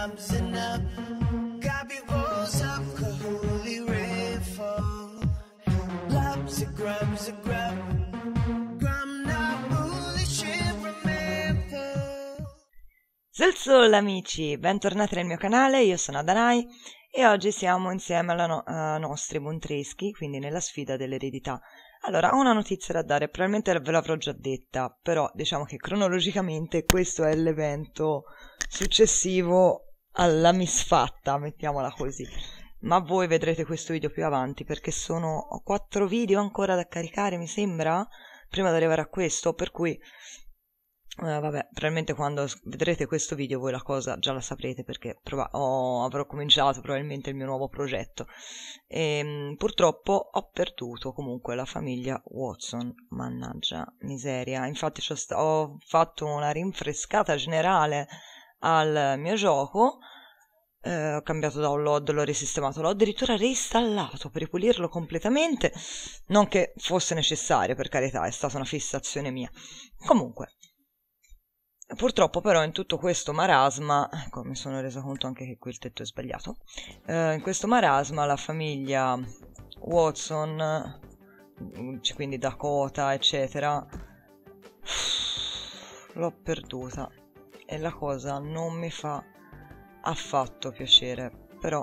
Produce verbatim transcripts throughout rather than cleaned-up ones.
rising up. Gabi rose up, Kahuli rainfall. Loves a grub's a grub. Grum now, foolish remember. Sul sol amici, bentornati nel mio canale, io sono Adanai e oggi siamo insieme alla no- a nostri Buntreschi, quindi nella sfida dell'eredità. Allora, ho una notizia da dare, probabilmente ve l'avrò già detta, però diciamo che cronologicamente questo è l'evento successivo alla misfatta, mettiamola così. Ma voi vedrete questo video più avanti perché sono ho quattro video ancora da caricare, mi sembra, prima di arrivare a questo, per cui Uh, vabbè, probabilmente quando vedrete questo video voi la cosa già la saprete perché prova- oh, avrò cominciato probabilmente il mio nuovo progetto e mh, purtroppo ho perduto comunque la famiglia Watson, mannaggia miseria. Infatti c'ho sta- ho fatto una rinfrescata generale al mio gioco, eh, ho cambiato download, l'ho risistemato, l'ho addirittura reinstallato per ripulirlo completamente, non che fosse necessario, per carità, è stata una fissazione mia. Comunque purtroppo però in tutto questo marasma, ecco mi sono resa conto anche che qui il tetto è sbagliato, eh, in questo marasma la famiglia Watson, quindi Dakota eccetera, l'ho perduta e la cosa non mi fa affatto piacere, però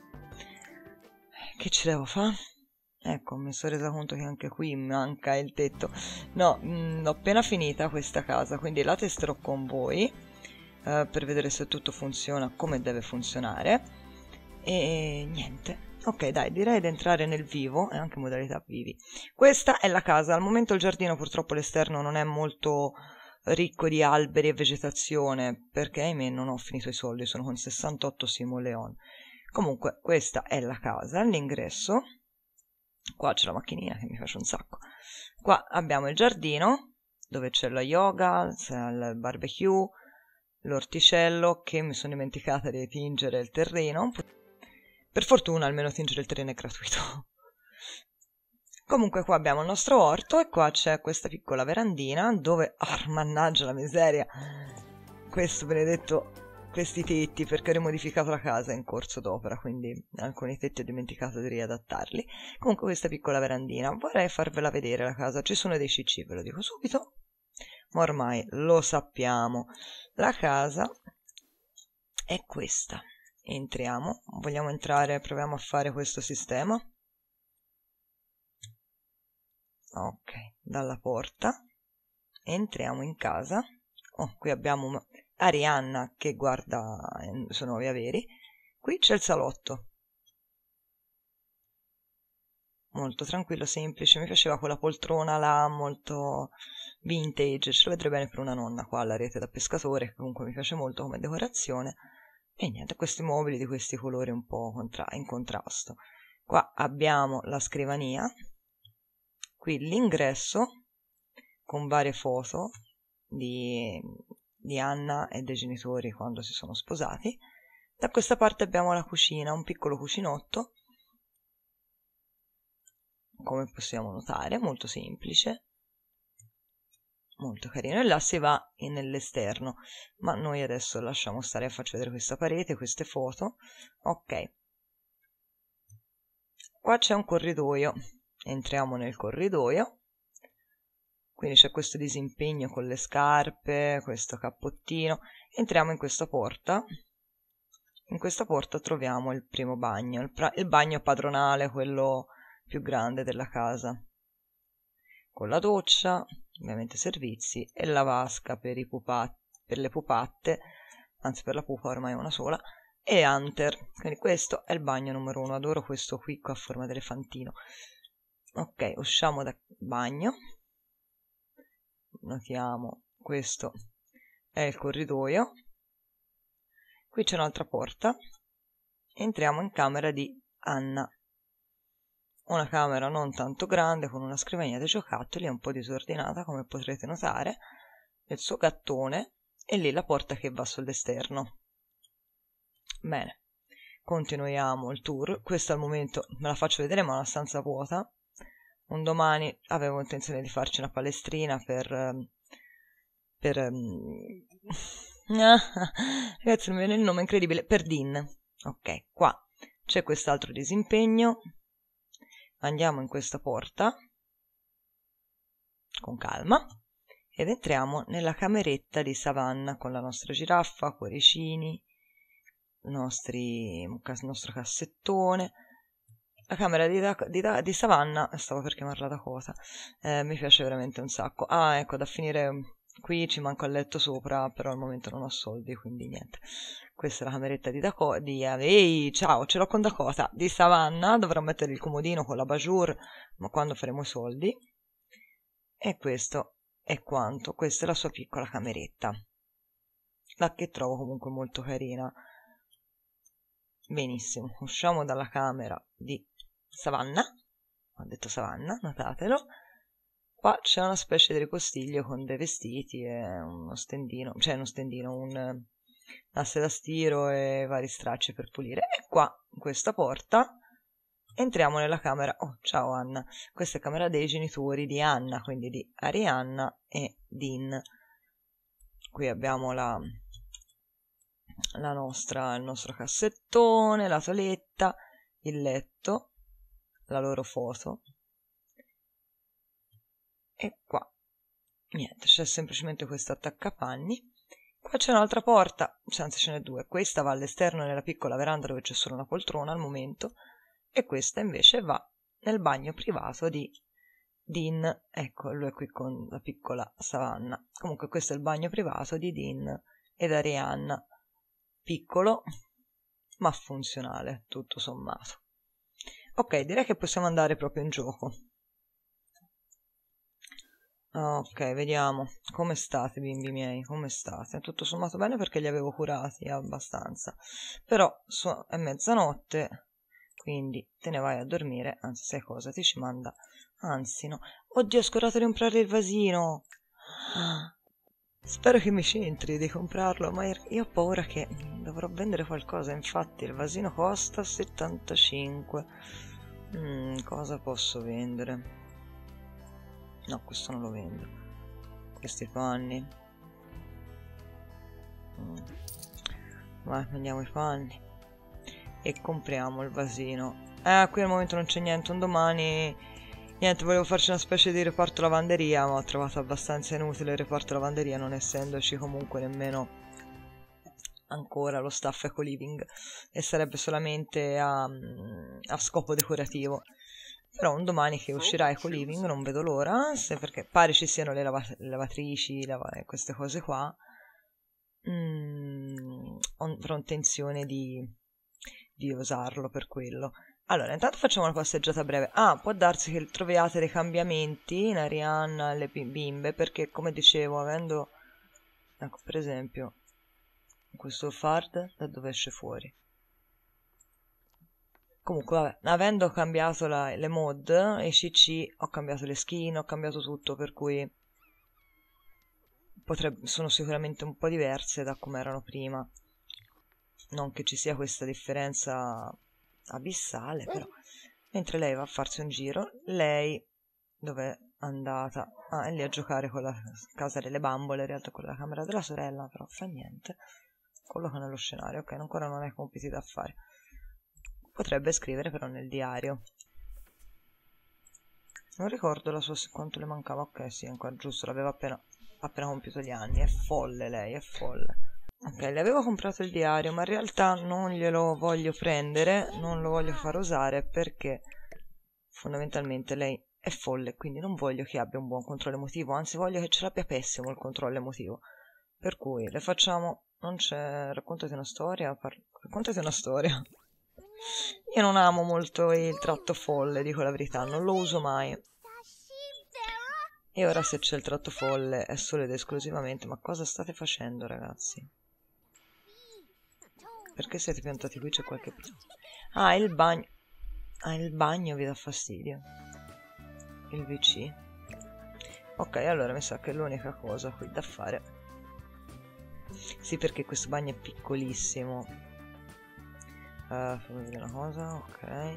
che ci devo fare? Ecco, mi sono resa conto che anche qui manca il tetto. No, mh, l'ho appena finita questa casa, quindi la testerò con voi eh, per vedere se tutto funziona come deve funzionare. E niente. Ok, dai, direi di entrare nel vivo e anche modalità vivi. Questa è la casa. Al momento il giardino, purtroppo l'esterno non è molto ricco di alberi e vegetazione, perché ahimè non ho finito i soldi, sono con sessantotto simoleon. Comunque, questa è la casa, l'ingresso. Qua c'è la macchinina che mi piace un sacco. Qua abbiamo il giardino dove c'è la yoga, c'è il barbecue, l'orticello, che mi sono dimenticata di tingere il terreno. Per fortuna almeno tingere il terreno è gratuito. Comunque qua abbiamo il nostro orto e qua c'è questa piccola verandina dove, oh, mannaggia la miseria, questo benedetto, questi tetti, perché ho rimodificato la casa in corso d'opera, quindi alcuni tetti ho dimenticato di riadattarli. Comunque questa piccola verandina, vorrei farvela vedere la casa, ci sono dei cicci, ve lo dico subito, ma ormai lo sappiamo. La casa è questa, entriamo, vogliamo entrare, proviamo a fare questo sistema. Ok, dalla porta entriamo in casa. Oh, qui abbiamo Arianna che guarda i suoi nuovi averi. Qui c'è il salotto, molto tranquillo, semplice. Mi piaceva quella poltrona là, molto vintage. Ce lo vedrei bene per una nonna qua alla rete da pescatore, che comunque mi piace molto come decorazione. E niente, questi mobili di questi colori un po' contra- in contrasto. Qua abbiamo la scrivania, qui l'ingresso con varie foto di, di Anna e dei genitori quando si sono sposati. Da questa parte abbiamo la cucina, un piccolo cucinotto, come possiamo notare, molto semplice, molto carino, e là si va nell'esterno, ma noi adesso lasciamo stare, faccio vedere questa parete, queste foto. Ok, qua c'è un corridoio, entriamo nel corridoio. Quindi c'è questo disimpegno con le scarpe, questo cappottino. Entriamo in questa porta. In questa porta troviamo il primo bagno, il, il bagno padronale, quello più grande della casa. Con la doccia, ovviamente servizi, e la vasca per, i pupa, per le pupatte, anzi per la pupa ormai è una sola, e Hunter. Quindi questo è il bagno numero uno. Adoro questo qui a forma di elefantino. Ok, usciamo dal bagno. Notiamo, questo è il corridoio, qui c'è un'altra porta, entriamo in camera di Anna, una camera non tanto grande con una scrivania dei giocattoli, un po' disordinata come potrete notare, il suo gattone e lì la porta che va sull'esterno. Bene, continuiamo il tour. Questa al momento me la faccio vedere ma è una stanza vuota. Un domani avevo intenzione di farci una palestrina per, per Ragazzi, non mi viene il nome, incredibile. Per Dean. Ok, qua c'è quest'altro disimpegno. Andiamo in questa porta con calma ed entriamo nella cameretta di Savannah con la nostra giraffa, cuoricini, nostri, il nostro cassettone. La camera di, da, di, da, di Savannah, stavo per chiamarla Dakota, eh, mi piace veramente un sacco. Ah, ecco, da finire qui ci manco il letto sopra, però al momento non ho soldi, quindi niente. Questa è la cameretta di Dakota, di, ehi, ciao, ce l'ho con Dakota, di Savannah, dovrò mettere il comodino con la bajour, ma quando faremo i soldi. E questo è quanto, questa è la sua piccola cameretta, la che trovo comunque molto carina. Benissimo, usciamo dalla camera di Savannah, ho detto Savannah, notatelo. Qua c'è una specie di ripostiglio con dei vestiti e uno stendino, cioè uno stendino, un asse da stiro e vari stracci per pulire. E qua, in questa porta, entriamo nella camera. Oh, ciao Anna. Questa è camera dei genitori di Anna, quindi di Arianna e Dean. Qui abbiamo la, la nostra, il nostro cassettone, la toeletta, il letto, la loro foto. E qua niente, c'è semplicemente questo attaccapanni. Qua c'è un'altra porta, anzi ce n'è due. Questa va all'esterno nella piccola veranda dove c'è solo una poltrona al momento, e questa invece va nel bagno privato di Dean. Ecco, lui è qui con la piccola Savannah. Comunque questo è il bagno privato di Dean ed Arianna. Piccolo ma funzionale, tutto sommato. Ok, direi che possiamo andare proprio in gioco. Ok, vediamo. Come state, bimbi miei? Come state? Tutto sommato bene perché li avevo curati abbastanza. Però so, è mezzanotte, quindi te ne vai a dormire. Anzi, sai cosa? Ti ci manda. Anzi, no. Oddio, ho scordato di comprare il vasino. Spero che mi c'entri di comprarlo, ma io ho paura che dovrò vendere qualcosa. Infatti il vasino costa settantacinque. Mm, cosa posso vendere? No, questo non lo vendo. Questi panni. Mm. Vai, prendiamo i panni e compriamo il vasino. Eh, qui al momento non c'è niente. Un domani, niente, volevo farci una specie di reparto lavanderia, ma ho trovato abbastanza inutile il reparto lavanderia, non essendoci comunque nemmeno ancora lo staff eco-living, e sarebbe solamente a, a scopo decorativo. Però un domani che uscirà eco-living non vedo l'ora, se perché pare ci siano le, lava le lavatrici, lava queste cose qua. Mm, avrò intenzione di, di usarlo per quello. Allora, intanto facciamo una passeggiata breve. Ah, può darsi che troviate dei cambiamenti in Arianna alle bimbe, perché come dicevo, avendo, ecco, per esempio, questo fard da dove esce fuori. Comunque, vabbè, avendo cambiato la, le mod e i C C, ho cambiato le skin, ho cambiato tutto, per cui potrebbe, sono sicuramente un po' diverse da come erano prima. Non che ci sia questa differenza abissale, però. Mentre lei va a farsi un giro, lei dov'è andata? Ah, è lì a giocare con la casa delle bambole, in realtà con la camera della sorella, però fa niente. Colloca nello scenario, ok, ancora non hai compiti da fare. Potrebbe scrivere però nel diario. Non ricordo la sua, quanto le mancava. Ok, sì, ancora giusto, l'aveva appena, appena compiuto gli anni. È folle lei, è folle. Ok, le avevo comprato il diario, ma in realtà non glielo voglio prendere, non lo voglio far usare perché fondamentalmente lei è folle, quindi non voglio che abbia un buon controllo emotivo, anzi voglio che ce l'abbia pessimo il controllo emotivo. Per cui le facciamo... non c'è... raccontati una storia, par... raccontati una storia. Io non amo molto il tratto folle, dico la verità, non lo uso mai. E ora se c'è il tratto folle è solo ed esclusivamente... ma cosa state facendo, ragazzi? Perché siete piantati qui? C'è qualche... Ah, il bagno... Ah, il bagno vi dà fastidio. Il V C. Ok, allora mi sa che è l'unica cosa qui da fare. Sì, perché questo bagno è piccolissimo. Uh, fammi vedere una cosa, ok.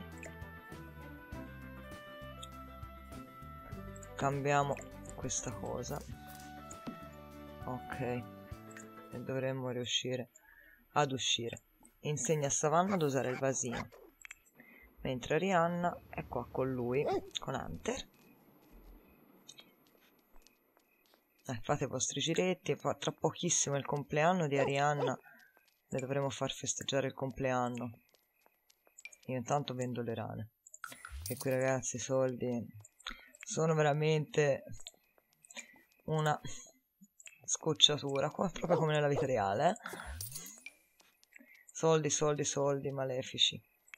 Cambiamo questa cosa. Ok. e dovremmo riuscire ad uscire. Insegna a Savannah ad usare il vasino, mentre Arianna è qua con lui, con Hunter. Eh, fate i vostri giretti, tra pochissimo è il compleanno di Arianna, le dovremo far festeggiare il compleanno. Io intanto vendo le rane, che qui ragazzi i soldi sono veramente una scocciatura, qua proprio come nella vita reale, eh? Soldi, soldi, soldi malefici.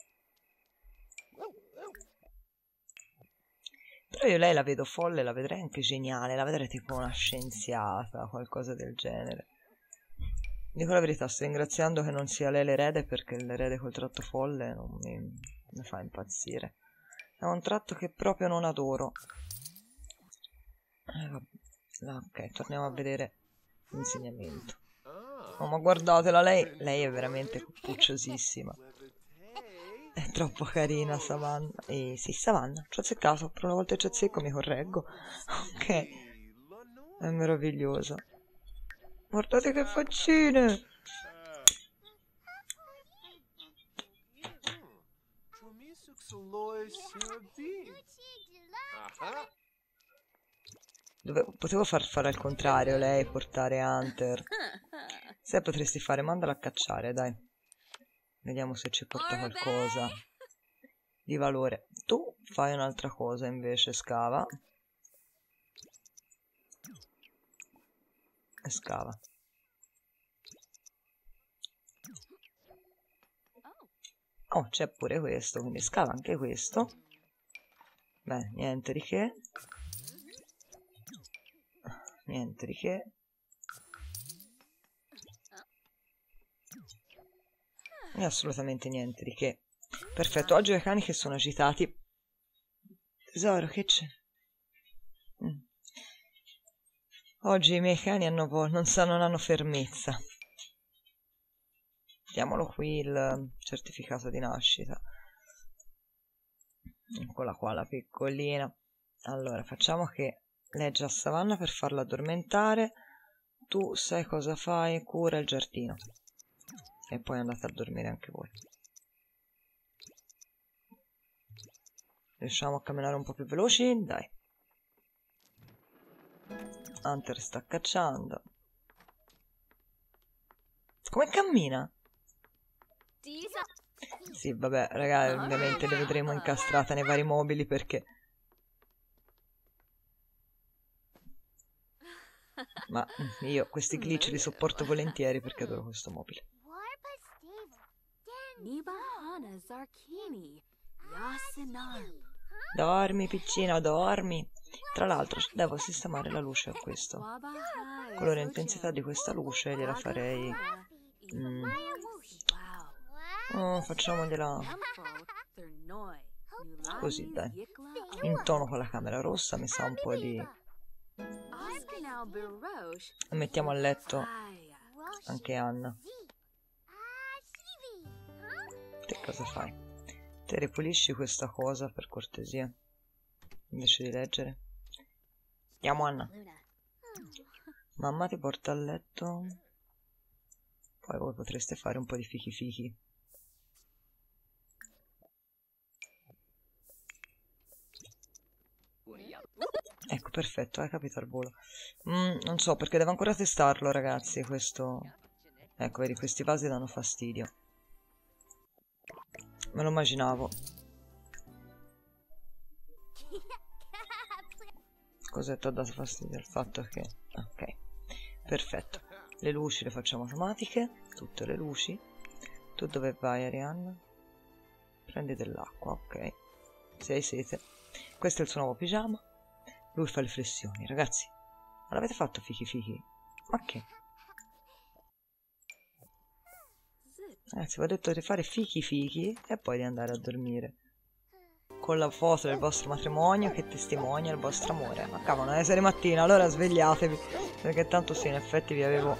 Però io lei la vedo folle, la vedrei anche geniale, la vedrei tipo una scienziata, qualcosa del genere. Dico la verità, sto ringraziando che non sia lei l'erede, perché l'erede col tratto folle non mi, mi fa impazzire. È un tratto che proprio non adoro. Eh, ok, torniamo a vedere l'insegnamento. Oh, ma guardatela, lei, lei è veramente pucciosissima. È troppo carina Savannah. Eh sì, Savannah, ci ho azzeccato. Per una volta che ci azzecco mi correggo. Ok. È meravigliosa. Guardate che faccine. Dove... Potevo far fare al contrario lei, portare Hunter. Se potresti fare, mandala a cacciare, dai. Vediamo se ci porta qualcosa di valore. Tu fai un'altra cosa invece, scava. E scava. Oh, c'è pure questo, quindi scava anche questo. Beh, niente di che. Niente di che. E assolutamente niente di che. Perfetto, oggi ho i cani che sono agitati. Tesoro, che c'è? Mm. Oggi i miei cani hanno non, sa, non hanno fermezza. Diamolo qui il certificato di nascita. Eccola qua la piccolina. Allora, facciamo che leggi a Savannah per farla addormentare. Tu sai cosa fai? Cura il giardino. E poi andate a dormire anche voi. Riusciamo a camminare un po' più veloci? Dai. Hunter sta cacciando. Come cammina? Sì, vabbè, raga, ovviamente le vedremo incastrate nei vari mobili perché... Ma io questi glitch li sopporto volentieri perché adoro questo mobile. Dormi, piccina, dormi. Tra l'altro devo sistemare la luce a questo. Colore e intensità di questa luce gliela farei... Mm. Oh, facciamogliela così, dai. In tono con la camera rossa, mi sa un po' di... E mettiamo a letto anche Anna. Te cosa fai? Te ripulisci questa cosa per cortesia, invece di leggere. Andiamo, Anna. Mamma ti porta a letto. Poi voi potreste fare un po' di fichi fichi. Ecco, perfetto, hai capito al volo. Mm, non so, perché devo ancora testarlo, ragazzi, questo... Ecco, vedi, questi vasi danno fastidio. Me lo immaginavo. Cos'è ti ha dato fastidio? Il fatto che... Ok, perfetto. Le luci le facciamo automatiche, tutte le luci. Tu dove vai, Arianna? Prendi dell'acqua, ok. Se hai sete. Questo è il suo nuovo pigiama. Lui fa le flessioni, ragazzi. Ma l'avete fatto fichi fichi? Ma che? Ragazzi, vi ho detto di fare fichi fichi e poi di andare a dormire. Con la foto del vostro matrimonio che testimonia il vostro amore. Ma cavolo, non è sera mattina, allora svegliatevi. Perché tanto sì, in effetti vi avevo...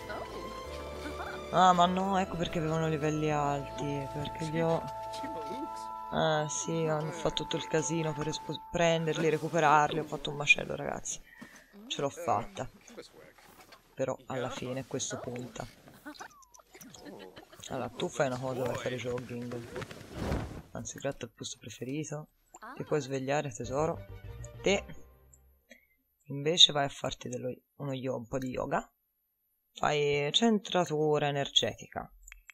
Ah, ma no, ecco perché avevano livelli alti. Perché li ho... Ah, sì, hanno fatto tutto il casino per prenderli, recuperarli. Ho fatto un macello, ragazzi. Ce l'ho fatta. però alla fine questo punta. Allora, tu fai una cosa, vai a fare jogging. Anzi, gratta il posto preferito. Ti puoi svegliare, tesoro. Te invece vai a farti dello, uno yo, un po' di yoga. Fai centratura energetica.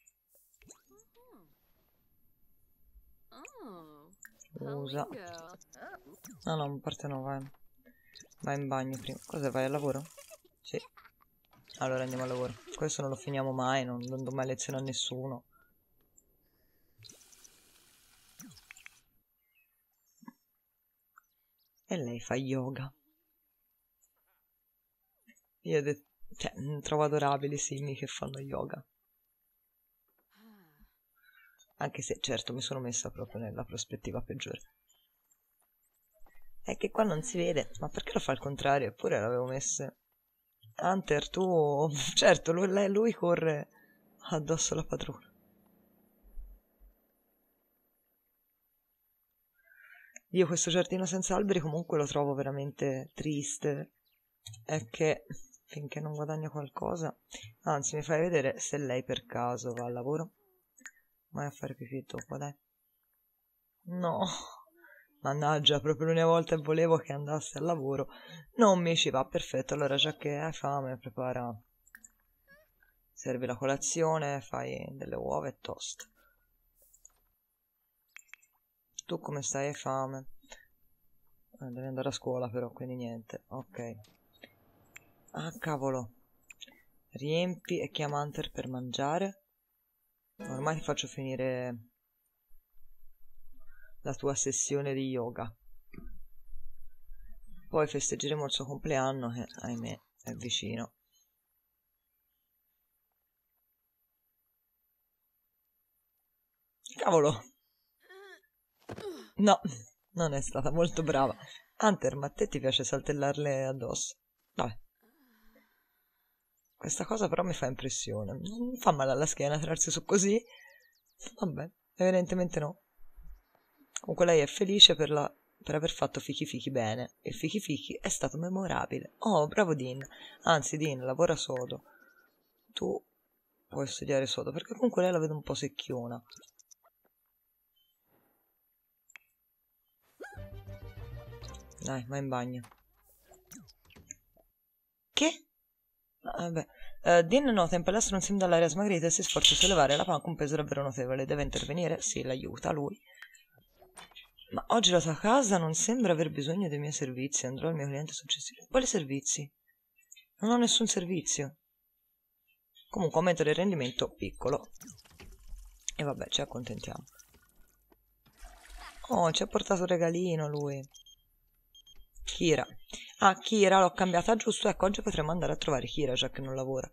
Usa. No, no, a parte no, vai. Vai in bagno prima. Cosa vai al lavoro? Sì. Allora andiamo al lavoro. Questo non lo finiamo mai, non, non do mai lezione a nessuno. E lei fa yoga. Io de- cioè, trovo adorabili i simili che fanno yoga. Anche se, certo, mi sono messa proprio nella prospettiva peggiore. È che qua non si vede. Ma perché lo fa al contrario? Eppure l'avevo messa. Hunter, tu... Certo, lui, lei, lui corre addosso alla padrona. Io questo giardino senza alberi comunque lo trovo veramente triste. È che finché non guadagna qualcosa... Anzi, mi fai vedere se lei per caso va al lavoro. Vai a fare pipì dopo, dai. No, mannaggia, proprio l'unica volta che volevo che andasse al lavoro. Non mi ci va, perfetto. Allora, già che hai fame, prepara... Servi la colazione, fai delle uova e toast. Tu come stai? Hai fame? Eh, devi andare a scuola però, quindi niente. Ok. Ah, cavolo. Riempi e chiama Hunter per mangiare. Ormai ti faccio finire la tua sessione di yoga. Poi festeggeremo il suo compleanno che, ahimè, è vicino. Cavolo! No, non è stata molto brava. Hunter, ma a te ti piace saltellarle addosso? Vabbè. Questa cosa però mi fa impressione. Non fa male alla schiena tirarsi su così? Vabbè, evidentemente no. Comunque lei è felice per, la, per aver fatto Fichi Fichi bene. E Fichi Fichi è stato memorabile. Oh, bravo Dean. Anzi, Dean, lavora sodo. Tu puoi studiare sodo, perché comunque lei la vedo un po' secchiona. Dai, vai in bagno. Che? Vabbè. Uh, Dean nota in palestra un sim dall'aria smagrita e si sforza di sollevare la panca un peso davvero notevole. Deve intervenire? Sì, l'aiuta lui. Ma oggi la tua casa non sembra aver bisogno dei miei servizi. Andrò al mio cliente successivo. Quali servizi? Non ho nessun servizio. Comunque aumento del rendimento piccolo. E vabbè, ci accontentiamo. Oh, ci ha portato un regalino lui. Kira. Ah, Kira, l'ho cambiata giusto. Ecco, oggi potremmo andare a trovare Kira, già che non lavora.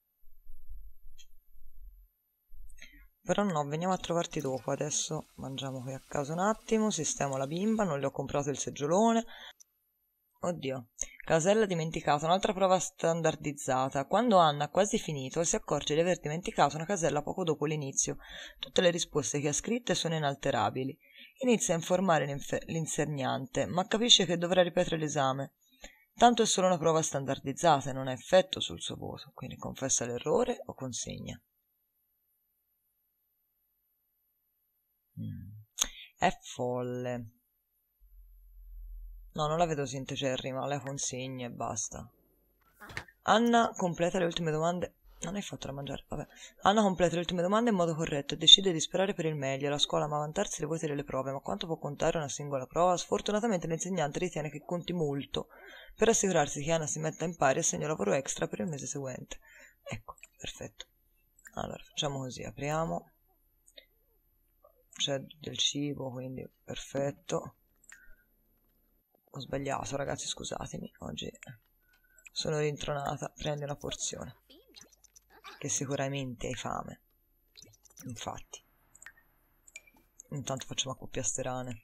Però no, veniamo a trovarti dopo. Adesso mangiamo qui a casa un attimo. Sistemo la bimba. Non le ho comprato il seggiolone. Oddio. Casella dimenticata. Un'altra prova standardizzata. Quando Anna ha quasi finito, si accorge di aver dimenticato una casella poco dopo l'inizio. Tutte le risposte che ha scritte sono inalterabili. Inizia a informare l'insegnante, ma capisce che dovrà ripetere l'esame. Tanto è solo una prova standardizzata e non ha effetto sul suo voto, quindi confessa l'errore o consegna. Mm. È folle. No, non la vedo sintecerrima, la consegna e basta. Anna completa le ultime domande. Non hai fatto da mangiare, vabbè. Anna completa le ultime domande in modo corretto e decide di sperare per il meglio. La scuola ama vantarsi dei voti delle prove, ma quanto può contare una singola prova? Sfortunatamente l'insegnante ritiene che conti molto. Per assicurarsi che Anna si metta in pari, assegna lavoro extra per il mese seguente. Ecco, perfetto. Allora, facciamo così, apriamo. C'è del cibo, quindi perfetto. Ho sbagliato, ragazzi, scusatemi. Oggi sono rintronata. Prendi una porzione. Che sicuramente hai fame. Infatti. Intanto facciamo accoppiaste rane.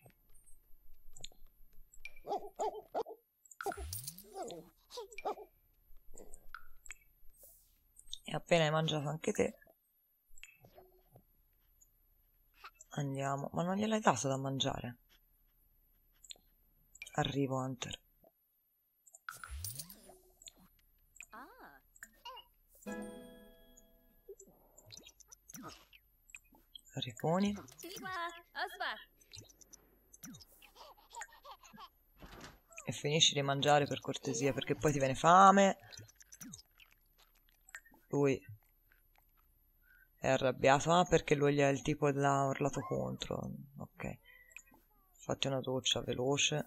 E appena hai mangiato anche te, andiamo. Ma non gliel'hai dato da mangiare? Arrivo, Hunter. riponi. E finisci di mangiare per cortesia, perché poi ti viene fame. Lui è arrabbiato. Ah, perché lui è il tipo che l'ha urlato contro. Ok. Fatti una doccia veloce.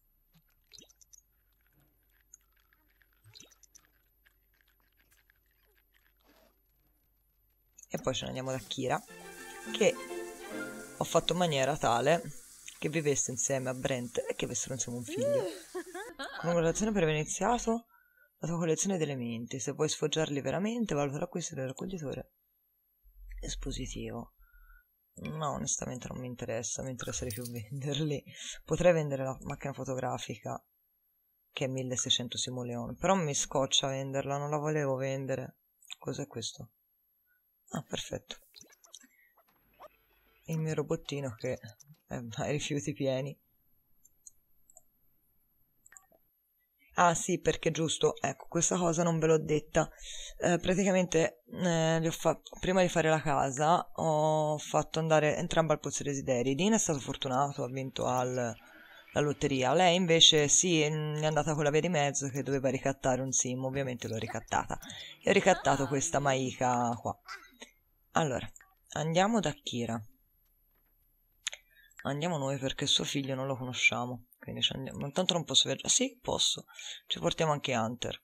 E poi ce ne andiamo da Kira, che ho fatto in maniera tale che vivesse insieme a Brent e che avessero insieme un figlio. Congratulazioni per aver iniziato la tua collezione di elementi. Se vuoi sfoggiarli veramente, valuta l'acquisto del raccoglitore espositivo. No, onestamente non mi interessa, mi interessa di più venderli. Potrei vendere la macchina fotografica, che è milleseicento simoleon, però mi scoccia venderla, non la volevo vendere. Cos'è questo? Ah, perfetto. Il mio robottino che ha i rifiuti pieni. Ah sì, perché giusto, ecco, questa cosa non ve l'ho detta. Eh, praticamente, eh, li ho fatto, prima di fare la casa, ho fatto andare entrambi al Pozzo dei Desideri. Dean è stato fortunato, ha vinto al, la lotteria. Lei invece sì, è andata con la via di mezzo che doveva ricattare un sim, ovviamente l'ho ricattata. E ho ricattato questa Maika qua. Allora, andiamo da Kira. Andiamo noi perché suo figlio non lo conosciamo. Quindi ci andiamo. Intanto non posso viaggiare. Sì, posso. Ci portiamo anche Hunter.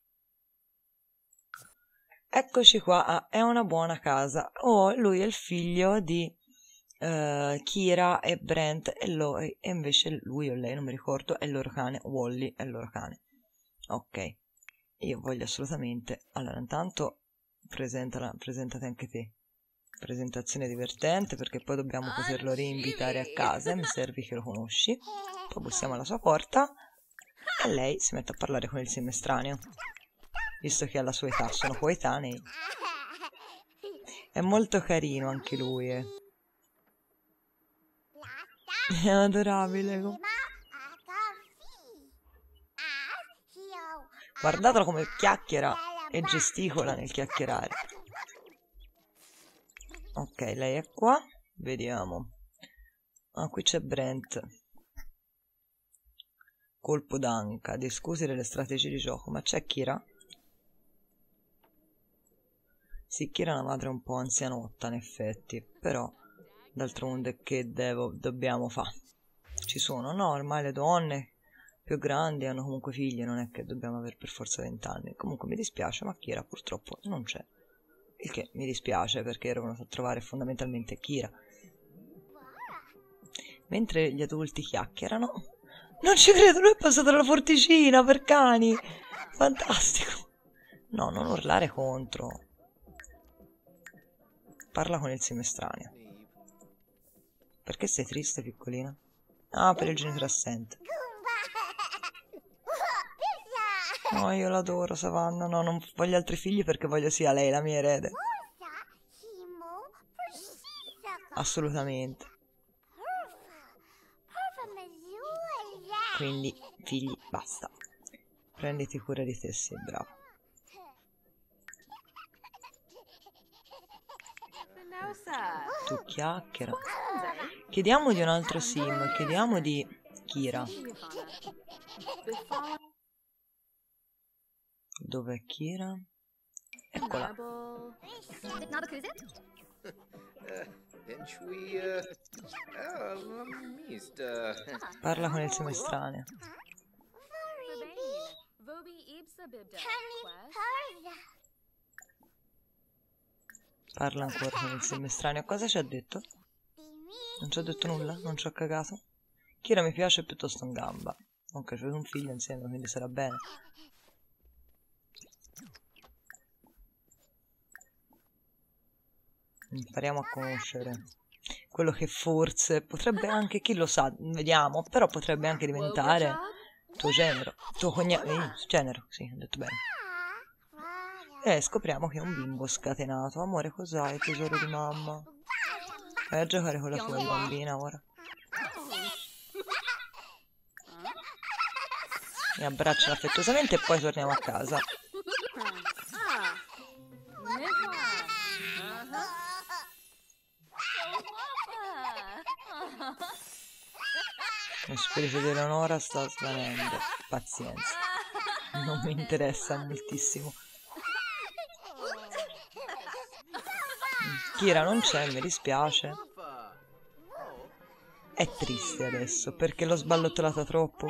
Eccoci qua. Ah, è una buona casa. Oh, lui è il figlio di uh, Kira e Brent. E, lo, e invece lui o lei, non mi ricordo, è il loro cane. Wally è il loro cane. Ok. Io voglio assolutamente... Allora, intanto presentala, presentate anche te. Presentazione divertente, perché poi dobbiamo poterlo reinvitare a casa e mi serve che lo conosci. Poi bussiamo alla sua porta e lei si mette a parlare con il sim estraneo, visto che alla sua età sono coetanei. È molto carino anche lui, eh. È adorabile. Guardatelo come chiacchiera e gesticola nel chiacchierare. Ok, lei è qua. Vediamo. Ah, qui c'è Brent. Colpo d'anca. Discusi delle strategie di gioco. Ma c'è Kira? Sì, Kira è una madre un po' anzianotta, in effetti. Però, d'altronde, che devo, dobbiamo fare? Ci sono, no, ormai le donne più grandi hanno comunque figli. Non è che dobbiamo avere per forza vent'anni. Comunque mi dispiace, ma Kira purtroppo non c'è. Il che mi dispiace, perché ero venuto a trovare fondamentalmente Kira. Mentre gli adulti chiacchierano... Non ci credo, lui è passato dalla porticina per cani! Fantastico! No, non urlare contro. Parla con il sim estraneo. Perché sei triste, piccolina? Ah, per il genitore assente. No, io l'adoro, Savannah. No, non voglio altri figli perché voglio sia lei la mia erede. Assolutamente. Quindi, figli, basta. Prenditi cura di te, sei bravo. Tu chiacchiera. Chiediamo di un altro sim. Chiediamo di Kira. Dov'è Kira? Eccola. Parla con il sim estraneo. Parla ancora con il sim estraneo. Cosa ci ha detto? Non ci ha detto nulla? Non ci ha cagato? Kira mi piace piuttosto in gamba. Ok, c'è un figlio insieme, quindi sarà bene. Impariamo a conoscere quello che forse potrebbe anche, chi lo sa, vediamo, però potrebbe anche diventare tuo genero, tuo cognato, eh, genero, sì, ho detto bene. E scopriamo che è un bimbo scatenato. Amore, cos'hai, tesoro di mamma? Vai a giocare con la tua bambina ora. Mi abbraccia affettuosamente e poi torniamo a casa. Lo spirito di Eleonora sta svanendo. Pazienza. Non mi interessa moltissimo. Kira non c'è, mi dispiace. È triste adesso perché l'ho sballottolata troppo.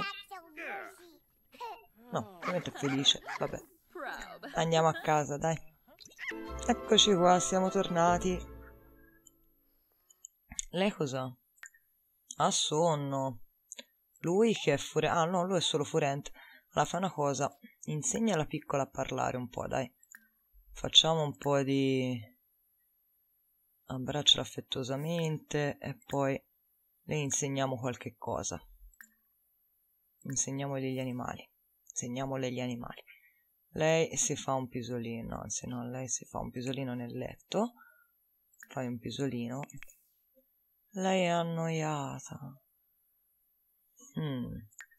No, ovviamente è felice. Vabbè. Andiamo a casa, dai. Eccoci qua, siamo tornati. Lei cos'ha? Ha sonno. Lui che è furente. Ah no, lui è solo furente. Allora fai una cosa. Insegna alla piccola a parlare un po', dai. Facciamo un po' di... abbracciala affettuosamente e poi le insegniamo qualche cosa. Insegniamogli gli animali. Insegniamole gli animali. Lei si fa un pisolino, anzi no, lei si fa un pisolino nel letto. Fai un pisolino. Lei è annoiata. Mm.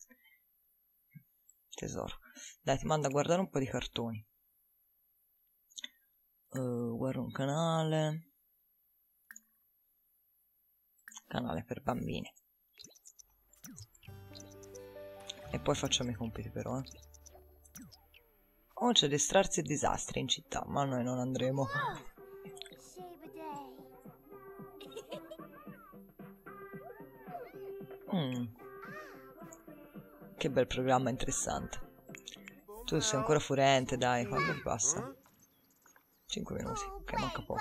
Tesoro. Dai, ti mando a guardare un po' di cartoni. Uh, guarda un canale. Canale per bambini. E poi facciamo i compiti però, eh. Oh, c'è distrarsi e disastri in città, ma noi non andremo. Mm. Che bel programma interessante. Tu sei ancora furente, dai, quando ti passa? cinque minuti, ok, manca poco.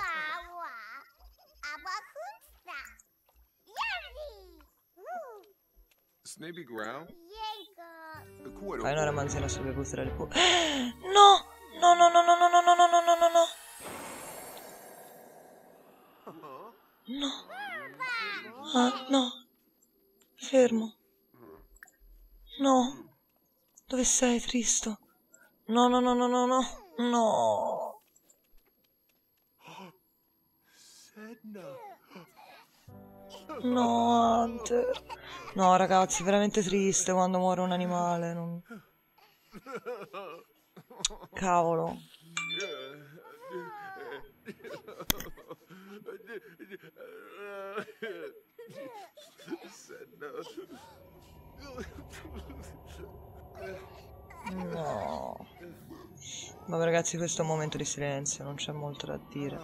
Fai una ramanzina sulle buste delle pu... No! No, no, no, no, no, no, no, no, no, no, no, no. No. Ah, no. Fermo. No. Dove sei, Tristo? No, no, no, no, no, no. No. No, Hunter. No, ragazzi, veramente triste quando muore un animale. Non... Cavolo. No. Vabbè ragazzi, questo è un momento di silenzio, non c'è molto da dire.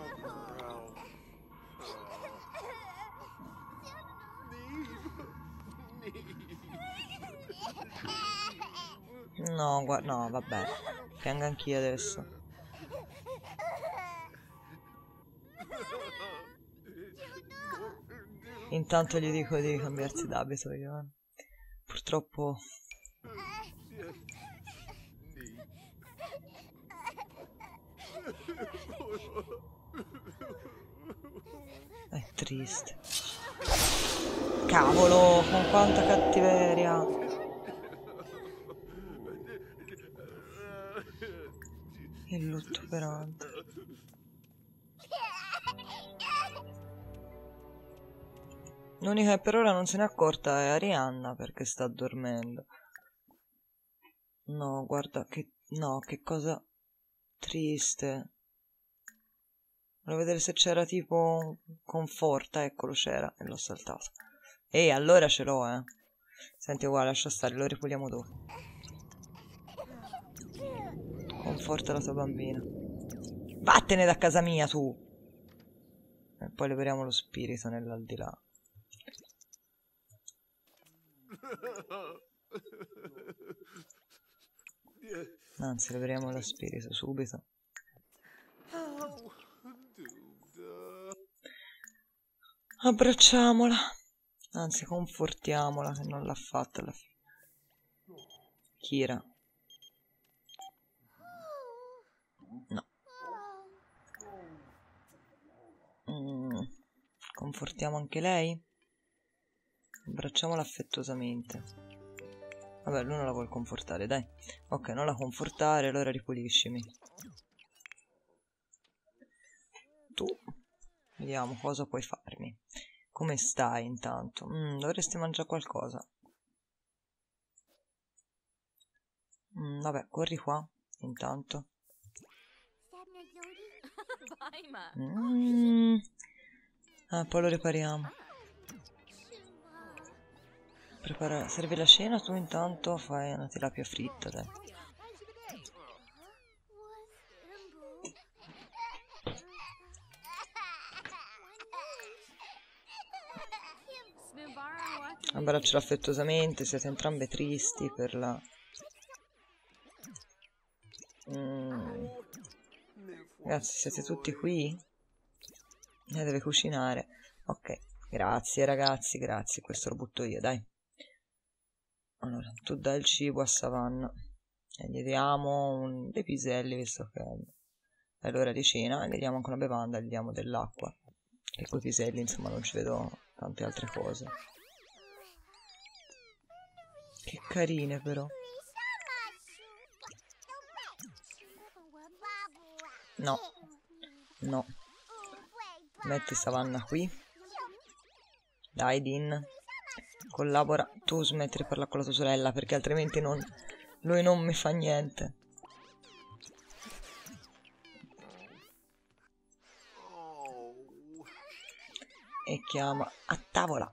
No, guarda, no, vabbè. Piango anch'io adesso. Intanto gli dico di cambiarsi d'abito io, eh. Purtroppo... È triste. Cavolo, con quanta cattiveria. Il lutto per Hunter. L'unica che per ora non se n'è accorta è Arianna perché sta dormendo. No, guarda che... No, che cosa triste. Volevo vedere se c'era tipo conforta, eccolo c'era e l'ho saltato. Ehi, allora ce l'ho, eh. Senti, uguale, lascia stare, lo ripuliamo dopo. Conforta la tua bambina. Vattene da casa mia, tu! E poi liberiamo lo spirito nell'aldilà. Anzi, liberiamo lo spirito subito. Abbracciamola. Anzi, confortiamola che non l'ha fatta alla fine. Kira. No. Mm. Confortiamo anche lei. Abbracciamola affettuosamente. Vabbè, lui non la vuole confortare, dai. Ok, non la confortare, allora ripuliscimi. Tu. Vediamo cosa puoi farmi. Come stai intanto? Mm, dovresti mangiare qualcosa. Mm, vabbè, corri qua, intanto. Mm. Ah, poi lo ripariamo. Prepara, servi la cena, tu intanto fai una tilapia fritta, dai. Abbracciala affettuosamente, siete entrambe tristi per la... Mm. Ragazzi, siete tutti qui? Eh, deve cucinare. Ok, grazie ragazzi, grazie, questo lo butto io, dai. Allora, tu dai il cibo a Savannah e gli diamo un... dei piselli, visto che è l'ora di cena, e gli diamo anche una bevanda, gli diamo dell'acqua. E coi piselli, insomma, non ci vedo tante altre cose. Che carine, però. No. No. Metti Savannah qui. Dai, Dean. Collabora. Tu smetti di parlare con la tua sorella, perché altrimenti non... lui non mi fa niente. E chiama a tavola.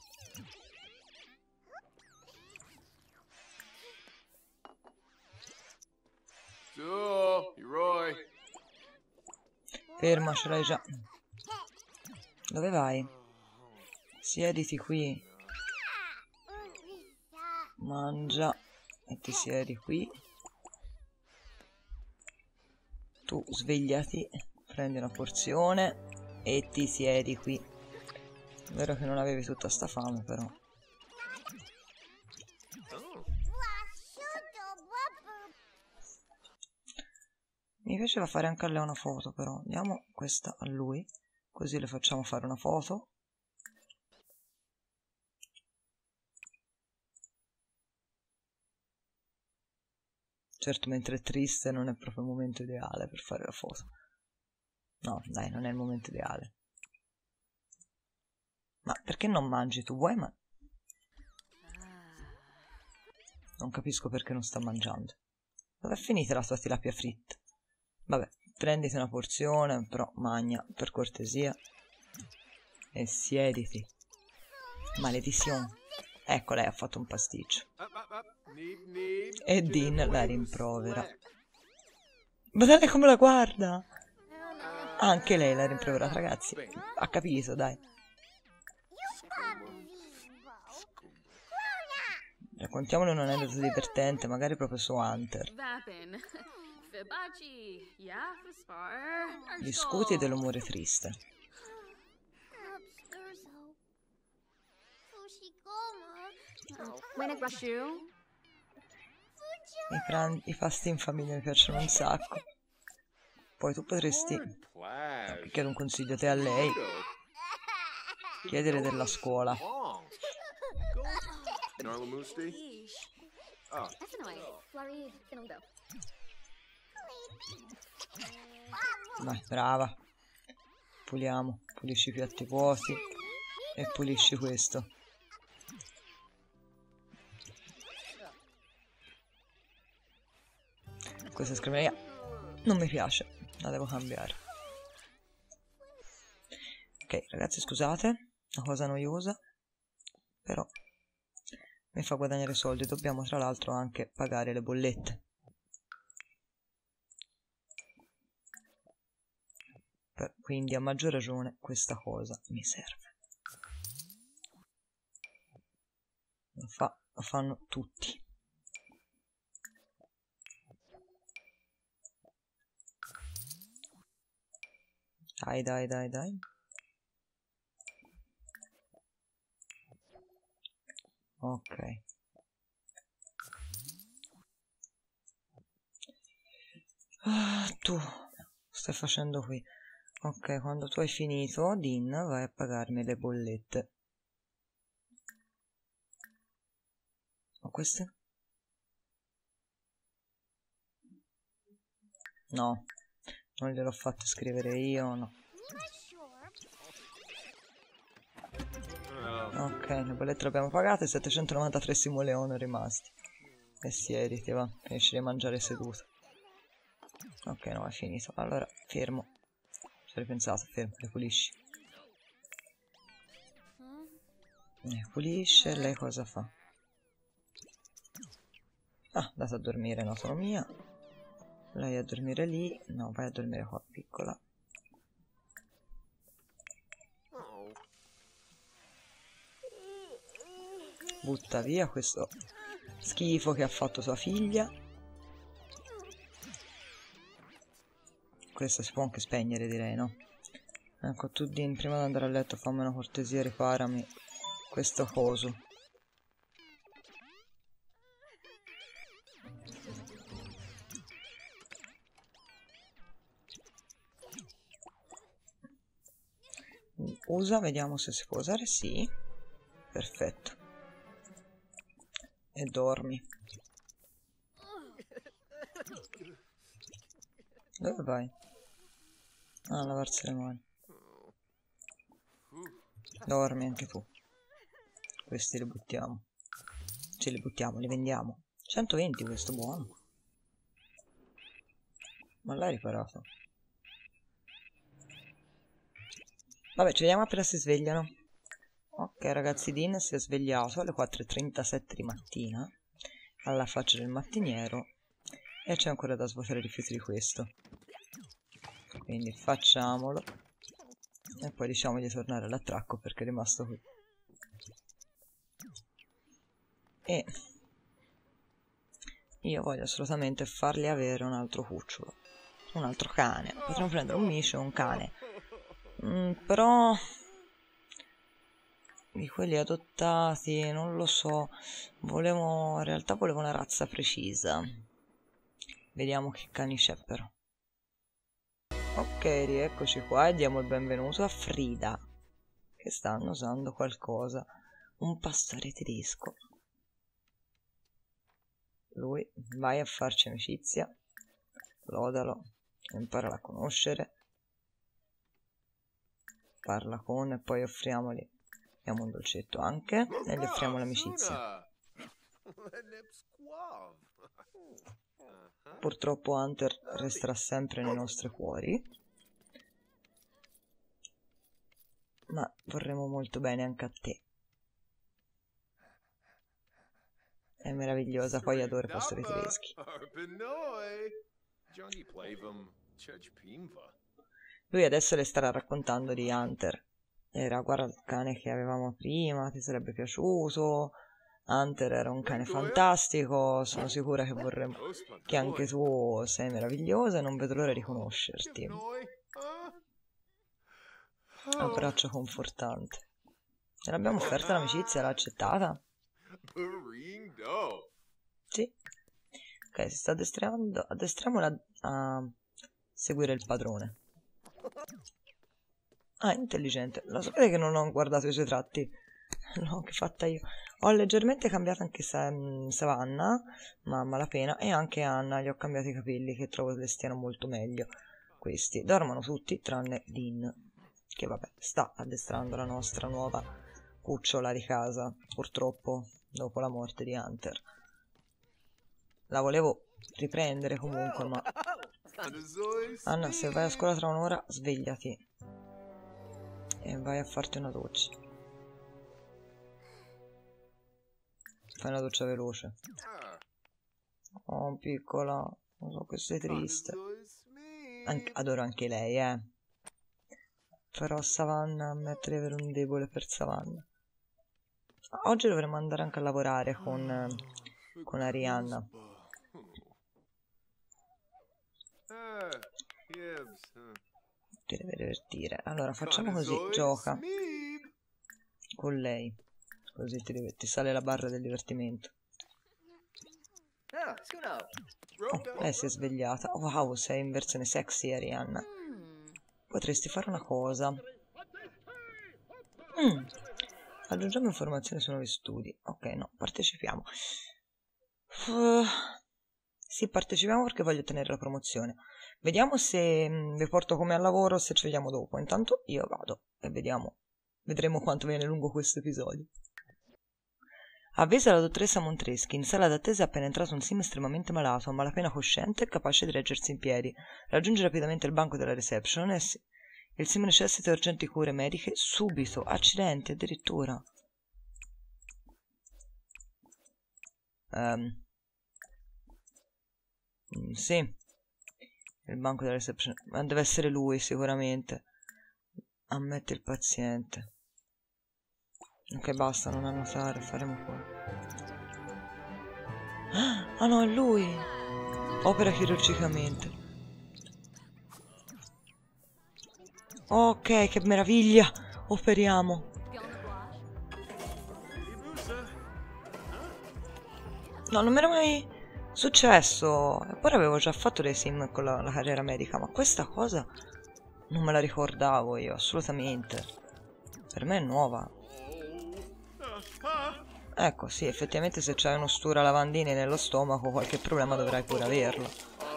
Ferma, ce l'hai già. Dove vai? Siediti qui. Mangia. E ti siedi qui. Tu svegliati. Prendi una porzione. E ti siedi qui. È vero che non avevi tutta sta fame, però. Mi piaceva fare anche a lei una foto, però. Diamo questa a lui. Così le facciamo fare una foto. Certo, mentre è triste non è proprio il momento ideale per fare la foto. No, dai, non è il momento ideale. Ma perché non mangi? Tu vuoi, ma... non capisco perché non sta mangiando. Dov'è finita la tua tilapia fritta? Vabbè, prenditi una porzione, però magna, per cortesia. E siediti. Maledizione. Ecco, lei ha fatto un pasticcio. E Dean la rimprovera. Guardate come la guarda! Anche lei l'ha rimproverata, ragazzi. Ha capito, dai. Raccontiamolo un aneddoto divertente, magari proprio su Hunter. Discuti dell'umore triste. I, pran- I pasti in famiglia mi piacciono un sacco. Poi tu potresti chiedere un consiglio te a lei. Chiedere della scuola. Vai, brava. Puliamo. Pulisci i piatti vuoti. E pulisci questo. Questa scrivania non mi piace. La devo cambiare. Ok, ragazzi, scusate. Una cosa noiosa. Però mi fa guadagnare soldi. Dobbiamo tra l'altro anche pagare le bollette. Per, quindi a maggior ragione questa cosa mi serve. Lo, fa, lo fanno tutti. Dai, dai, dai, dai. Ok. Ah, tu stai facendo qui. Ok, quando tu hai finito, Dean, vai a pagarmi le bollette. Ma queste? No, non gliel'ho fatto scrivere io, no. Ok, le bollette le abbiamo pagate, settecentonovantatré simoleoni rimasti. E siediti, va, finisci di mangiare seduto. Ok, no, è finito. Allora, fermo. Ci hai pensato, fermo, le pulisci. Le pulisce, lei cosa fa? Ah, andate a dormire, no, sono mia. Lei a dormire lì. No, vai a dormire qua, piccola. Butta via questo schifo che ha fatto sua figlia. Questa si può anche spegnere, direi, no? Ecco, tu Dean, prima di andare a letto fammi una cortesia, riparami questo coso. Usa, vediamo se si può usare. Sì, perfetto. E dormi. Dove vai? Ah, a lavarsi le mani. Dormi anche tu. Questi li buttiamo. Ce li buttiamo, li vendiamo. centoventi questo, buono. Ma l'hai riparato? Vabbè, ci vediamo appena si svegliano. Ok ragazzi, Dean si è svegliato alle quattro e trentasette di mattina, alla faccia del mattiniero, e c'è ancora da svuotare i rifiuti di questo. Quindi facciamolo e poi diciamo di tornare all'attracco perché è rimasto qui. E io voglio assolutamente fargli avere un altro cucciolo, un altro cane. Potremmo prendere un micio e un cane. Mm, però di quelli adottati non lo so, volevo in realtà volevo una razza precisa. Vediamo che cani c'è però. Ok, rieccoci qua e diamo il benvenuto a Frida, che sta annusando qualcosa. Un pastore tedesco. Lui, vai a farci amicizia, lodalo, imparala a conoscere, parla con e poi offriamogli, diamo un dolcetto anche e gli offriamo l'amicizia. Purtroppo Hunter resterà sempre nei nostri cuori, ma vorremmo molto bene anche a te. È meravigliosa, poi adoro i pastori tedeschi. Lui adesso le starà raccontando di Hunter. Era, guarda il cane che avevamo prima, ti sarebbe piaciuto. Hunter era un cane fantastico, sono sicura che vorremmo che anche tu sei meravigliosa e non vedo l'ora di conoscerti. Abbraccio confortante. Ce l'abbiamo offerta l'amicizia, l'ha accettata? Sì. Ok, si sta addestrando. Addestriamola a seguire il padrone. Ah, intelligente. Lo sapete che non ho guardato i suoi tratti? L'ho anche fatta io. Ho leggermente cambiato anche Savannah, ma a malapena, e anche Anna, gli ho cambiato i capelli che trovo le stiano molto meglio. Questi dormono tutti tranne Dean, che vabbè, sta addestrando la nostra nuova cucciola di casa, purtroppo dopo la morte di Hunter. La volevo riprendere comunque, ma Anna, se vai a scuola tra un'ora, svegliati e vai a farti una doccia. Fai una doccia veloce. Oh, piccola, non so che sei triste. Anche, adoro anche lei, eh. Però Savannah, ammettere di avere un debole per Savannah. Oggi dovremmo andare anche a lavorare con, con Arianna. Ti deve divertire. Allora, facciamo così, gioca con lei. Così ti, deve, ti sale la barra del divertimento. Oh, lei si è svegliata. Oh, wow, sei in versione sexy, Arianna. Potresti fare una cosa. Mm. Aggiungiamo informazioni su nuovi studi. Ok, no, partecipiamo. Uh, sì, partecipiamo perché voglio ottenere la promozione. Vediamo se mh, vi porto come al lavoro o se ci vediamo dopo. Intanto io vado e vediamo. Vedremo quanto viene lungo questo episodio. Avvisa la dottoressa Montreschi. In sala d'attesa è appena entrato un sim estremamente malato, a malapena cosciente e capace di reggersi in piedi. Raggiunge rapidamente il banco della reception e si... il sim necessita urgenti cure mediche subito. Accidenti addirittura. Um, Mm, sì. Il banco della reception. Ma deve essere lui sicuramente. Ammette il paziente. Ok, basta, non annotare, faremo qua. Ah no, è lui! Opera chirurgicamente. Ok, che meraviglia! Operiamo. No, non mi era mai successo. Eppure avevo già fatto dei sim con la, la carriera medica, ma questa cosa non me la ricordavo io, assolutamente. Per me è nuova. Ecco, sì, effettivamente se c'hai uno stura lavandini nello stomaco, qualche problema dovrai pure averlo.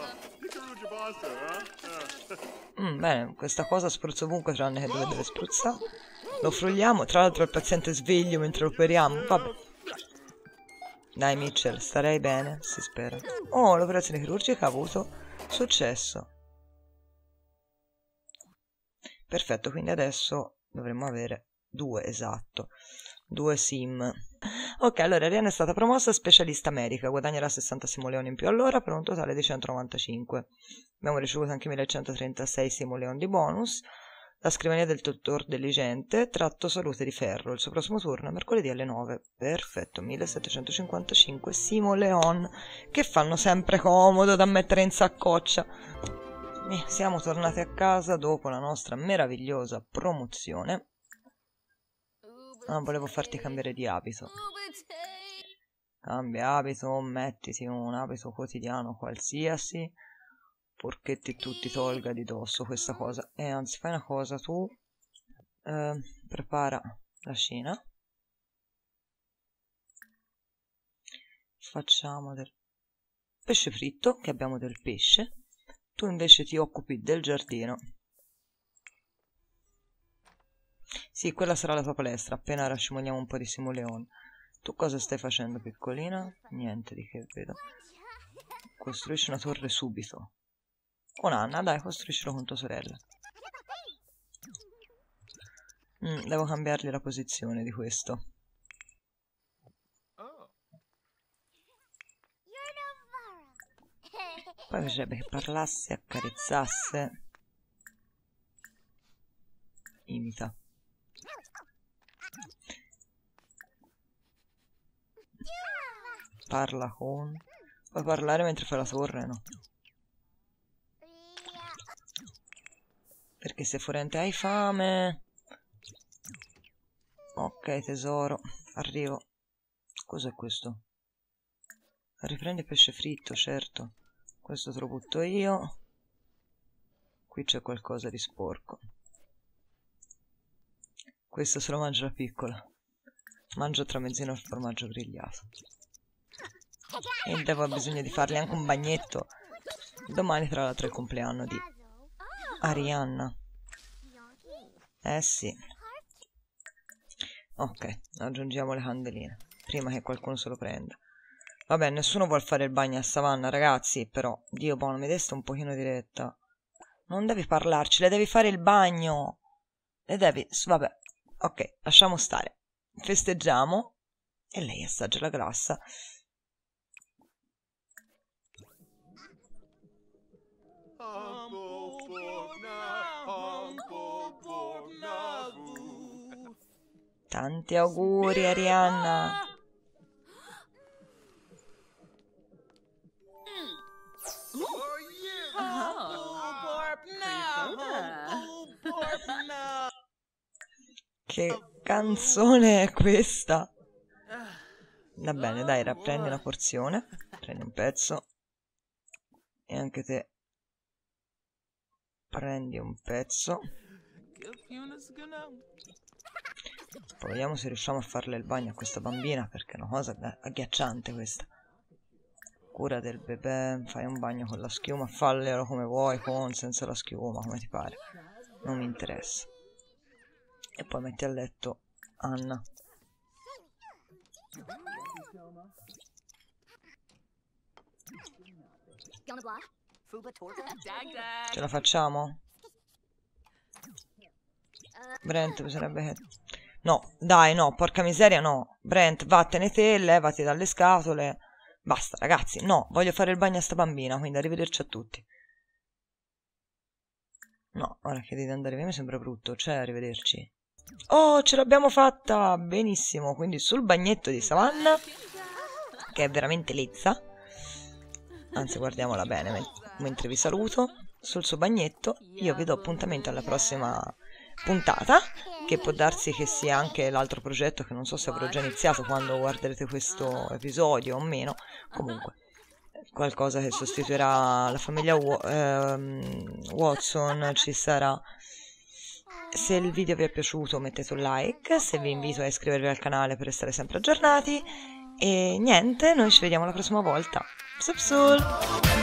Mm, bene, questa cosa spruzza ovunque tranne che dove deve spruzzare. Lo frulliamo, tra l'altro il paziente è sveglio mentre lo operiamo, vabbè. Dai Mitchell, starei bene, si spera. Oh, l'operazione chirurgica ha avuto successo. Perfetto, quindi adesso dovremmo avere due, esatto. Due sim. Ok, allora Arianna è stata promossa a specialista medica, guadagnerà sessanta simoleoni in più all'ora per un totale di centonovantacinque. Abbiamo ricevuto anche millecentotrentasei simoleoni di bonus. La scrivania del dottor Diligente, tratto salute di ferro. Il suo prossimo turno è mercoledì alle nove. Perfetto, millesettecentocinquantacinque simoleon, che fanno sempre comodo da mettere in saccoccia. E siamo tornati a casa dopo la nostra meravigliosa promozione. Ah, volevo farti cambiare di abito. Cambia abito, mettiti un abito quotidiano qualsiasi, purché ti, tu ti tolga di dosso questa cosa. E anzi, fai una cosa, tu eh, prepara la cena. Facciamo del pesce fritto, che abbiamo del pesce. Tu invece ti occupi del giardino. Sì, quella sarà la tua palestra, appena rascimoliamo un po' di simoleoni. Tu cosa stai facendo, piccolina? Niente di che, vedo. Costruisci una torre subito. Con Anna, dai, costruiscilo con tua sorella. Mm, devo cambiargli la posizione di questo. Poi piacerebbe che parlasse, accarezzasse. Imita. Parla con... Puoi parlare mentre fai la torre, no? Perché se Forente hai fame... Ok, tesoro. Arrivo. Cos'è questo? Riprendi pesce fritto, certo. Questo te lo butto io. Qui c'è qualcosa di sporco. Questo se lo mangia la piccola. Mangio tramezzino al formaggio grigliato. E devo aver bisogno di fargli anche un bagnetto. Domani tra l'altro è il compleanno di Arianna. Eh sì. Ok, aggiungiamo le candeline prima che qualcuno se lo prenda. Vabbè, nessuno vuol fare il bagno a Savannah, ragazzi. Però, Dio buono, mi desta un pochino di retta. Non devi parlarci, le devi fare il bagno. Le devi... Vabbè, ok, lasciamo stare. Festeggiamo. E lei assaggia la glassa. Tanti auguri, Arianna. Che canzone è questa? Va bene, dai, rapprendi una porzione. Prendi un pezzo. E anche te prendi un pezzo. Poi vediamo se riusciamo a farle il bagno a questa bambina, perché è una cosa agghiacciante questa. Cura del bebè, fai un bagno con la schiuma, fallelo come vuoi, con, senza la schiuma, come ti pare. Non mi interessa. E poi metti a letto Anna. Ce la facciamo? Brent, bisognerebbe che... No, dai, no, porca miseria, no. Brent, vattene te, levati dalle scatole. Basta ragazzi, no, voglio fare il bagno a sta bambina, quindi arrivederci a tutti. No, ora che devi andare via mi sembra brutto, cioè arrivederci. Oh, ce l'abbiamo fatta! Benissimo, quindi sul bagnetto di Savannah, che è veramente lezza, anzi guardiamola bene men mentre vi saluto, sul suo bagnetto. Io vi do appuntamento alla prossima puntata, che può darsi che sia anche l'altro progetto, che non so se avrò già iniziato quando guarderete questo episodio o meno, comunque qualcosa che sostituirà la famiglia ehm, Watson ci sarà. Se il video vi è piaciuto mettete un like, se vi invito a iscrivervi al canale per restare sempre aggiornati, e niente, noi ci vediamo la prossima volta. Supsul!